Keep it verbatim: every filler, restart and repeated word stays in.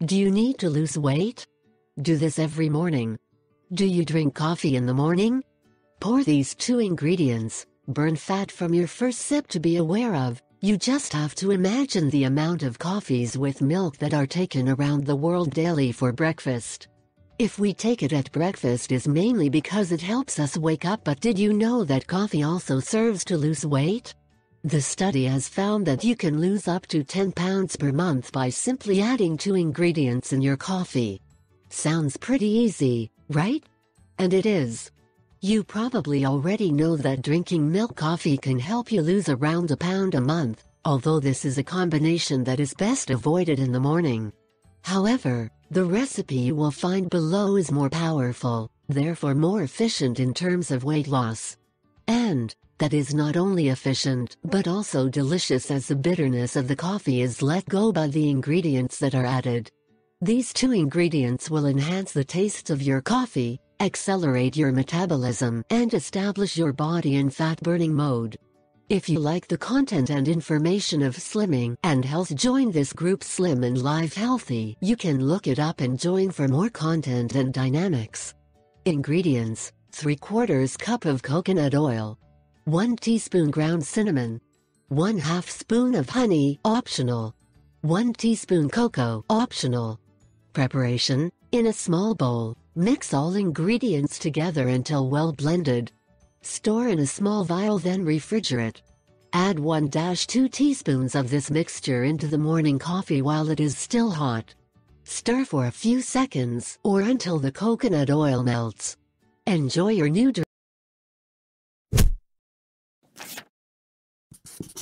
Do you need to lose weight? Do this every morning. Do you drink coffee in the morning? Pour these two ingredients, burn fat from your first sip to be aware of. You just have to imagine the amount of coffees with milk that are taken around the world daily for breakfast. If we take it at breakfast is mainly because it helps us wake up, but did you know that coffee also serves to lose weight? The study has found that you can lose up to ten pounds per month by simply adding two ingredients in your coffee. Sounds pretty easy, right? And it is. You probably already know that drinking milk coffee can help you lose around a pound a month, although this is a combination that is best avoided in the morning. However, the recipe you will find below is more powerful, therefore more efficient in terms of weight loss. And that is not only efficient but also delicious, as the bitterness of the coffee is let go by the ingredients that are added. These two ingredients will enhance the taste of your coffee, accelerate your metabolism, and establish your body in fat-burning mode. If you like the content and information of Slimming and Health, join this group Slim and Live Healthy. You can look it up and join for more content and dynamics. Ingredients: three quarters cup of coconut oil, one teaspoon ground cinnamon, one half spoon of honey, optional, one teaspoon cocoa, optional. Preparation: in a small bowl, mix all ingredients together until well blended. Store in a small vial, then refrigerate. Add one to two teaspoons of this mixture into the morning coffee while it is still hot. Stir for a few seconds or until the coconut oil melts. Enjoy your new drink.